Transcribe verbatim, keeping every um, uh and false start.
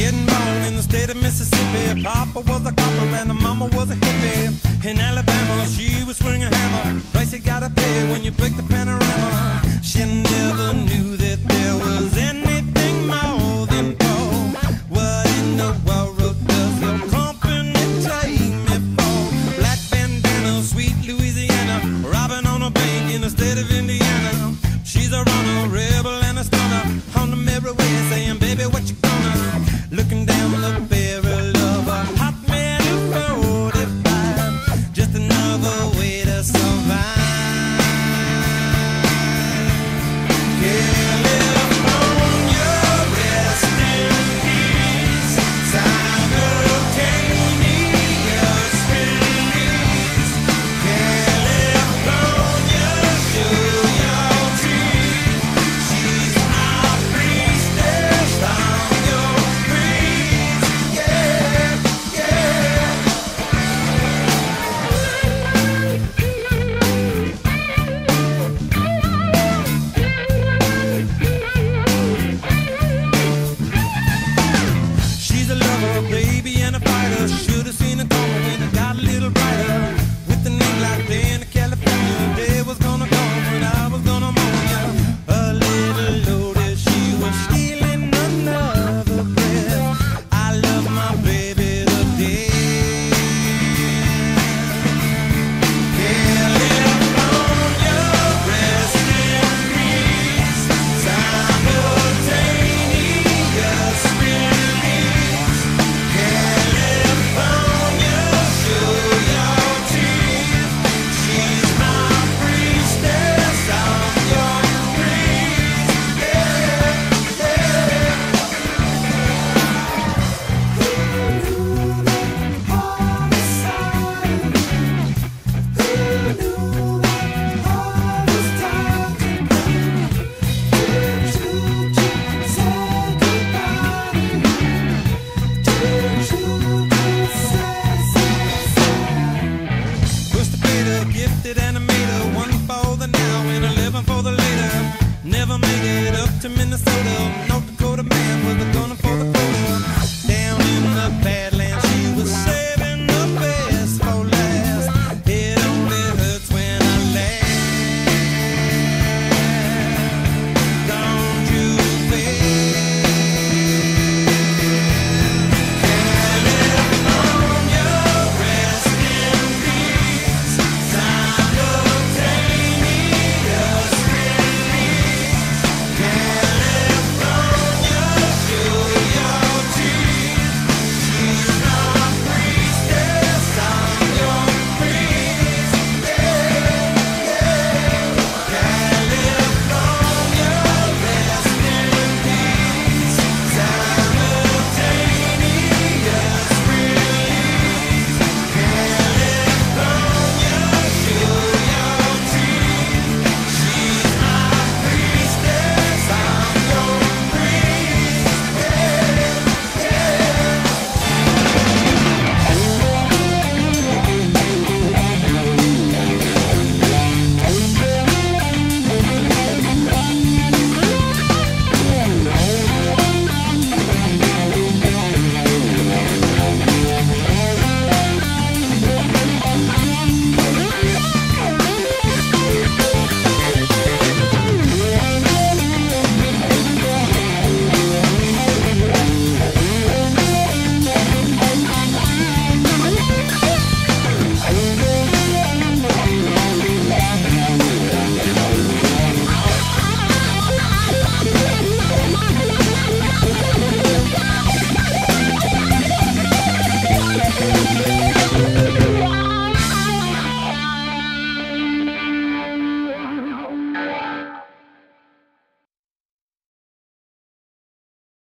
getting born in the state of Mississippi. Papa was a copper and the mama was a hippie. In Alabama, she was swinging a hammer. Price you gotta pay when you break the panorama. She never knew that there was anything more than gold. What in the world does your company take me for? Black bandana, sweet Louisiana, robbing on a bank in the state of Indiana. She's a runner, rebel and a stunner, on the merry way saying, baby, what you gonna? Looking down the barrel of a hot metal forty-five, just another way to survive. California, rest in peace. Simultaneous release. California, show your teeth. She's our priestess on your breeze. Yeah, yeah. She's a lover, a baby, and a fighter. Should've seen it coming when